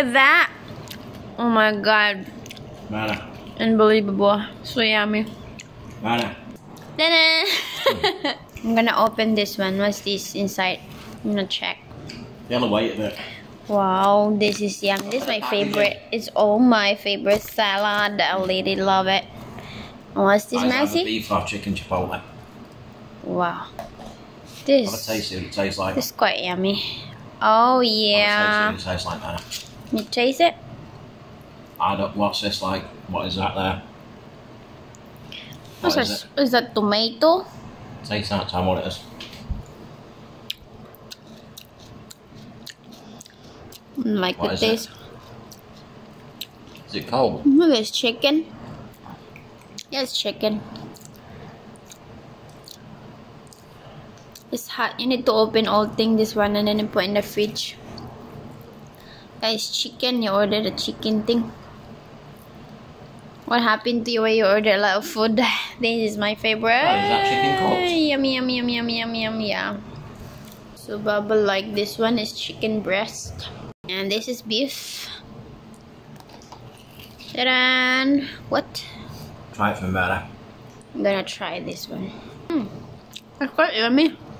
at that. Oh my god. Mana. Unbelievable. So yummy. Mana. Ta-da! I'm gonna open this one. What's this inside? I'm gonna check. Yellow weight of it. Wow, this is yummy. This is my favorite. It's all my favorite salad. I really love it. What's this, Maxie? Beef or chicken chipotle. Wow. Have a This taste, see what it tastes like. is quite yummy. Oh yeah. Have a taste, see what it tastes like, Mana. You taste it? I don't. What's this like? What is that there? What's What is that? Is that tomato? Taste that. Tell me what it is. Like What the is taste. Is it cold? Look, it's chicken. Yeah, it's chicken. It's hot. You need to open all thing this one and then you put in the fridge. Guys, chicken. You ordered a chicken thing. What happened to you when you ordered a lot of food? This is my favorite. Oh, is that chicken cups? Yummy, yummy, yummy, yummy, yummy, yummy, yeah. So bubble like this one is chicken breast. And this is beef. Ta-da! What? Try it for Mana. I'm gonna try this one. It's quite yummy.